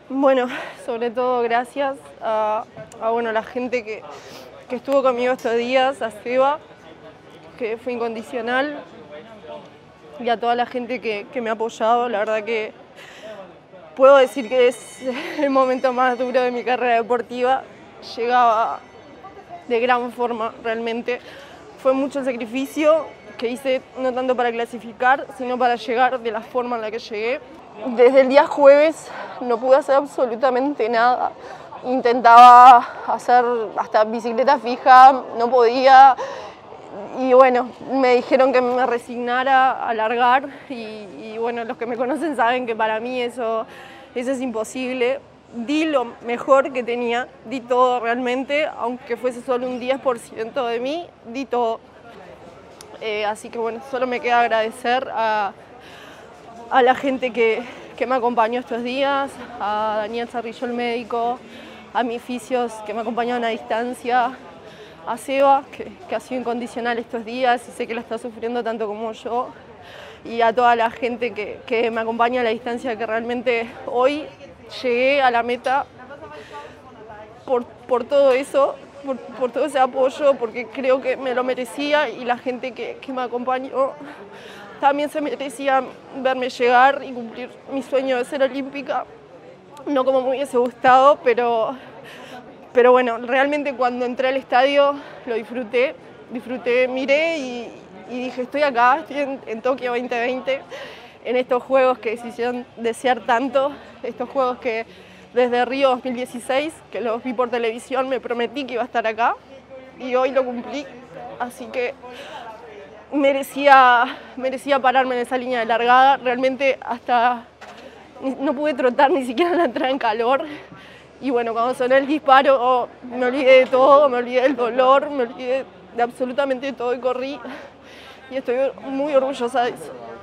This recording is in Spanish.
Bueno, sobre todo gracias a la gente que estuvo conmigo estos días, a Seba, que fue incondicional, y a toda la gente que me ha apoyado. La verdad que puedo decir que es el momento más duro de mi carrera deportiva. Llegaba de gran forma, realmente. Fue mucho el sacrificio que hice, no tanto para clasificar, sino para llegar de la forma en la que llegué. Desde el día jueves no pude hacer absolutamente nada. Intentaba hacer hasta bicicleta fija, no podía. Y bueno, me dijeron que me resignara a largar y bueno, los que me conocen saben que para mí eso es imposible. Di lo mejor que tenía, di todo realmente, aunque fuese solo un 10% de mí, di todo. Así que bueno, solo me queda agradecer a la gente que me acompañó estos días, a Daniel Cerrillo, el médico, a mis fisios que me acompañaron a distancia, a Seba, que ha sido incondicional estos días y sé que la está sufriendo tanto como yo, y a toda la gente que me acompaña a la distancia, que realmente hoy llegué a la meta por todo eso, por todo ese apoyo, porque creo que me lo merecía, y la gente que me acompañó también se merecía verme llegar y cumplir mi sueño de ser olímpica. No como me hubiese gustado, pero bueno, realmente cuando entré al estadio lo disfruté, miré y dije, estoy acá, estoy en Tokio 2020, en estos Juegos que se hicieron desear tanto, estos Juegos que desde Río 2016, que los vi por televisión, me prometí que iba a estar acá y hoy lo cumplí, así que merecía pararme en esa línea de largada. Realmente hasta no pude trotar ni siquiera en la entrada en calor. Y bueno, cuando sonó el disparo, me olvidé de todo, me olvidé del dolor, me olvidé de absolutamente todo y corrí. Y estoy muy orgullosa de eso.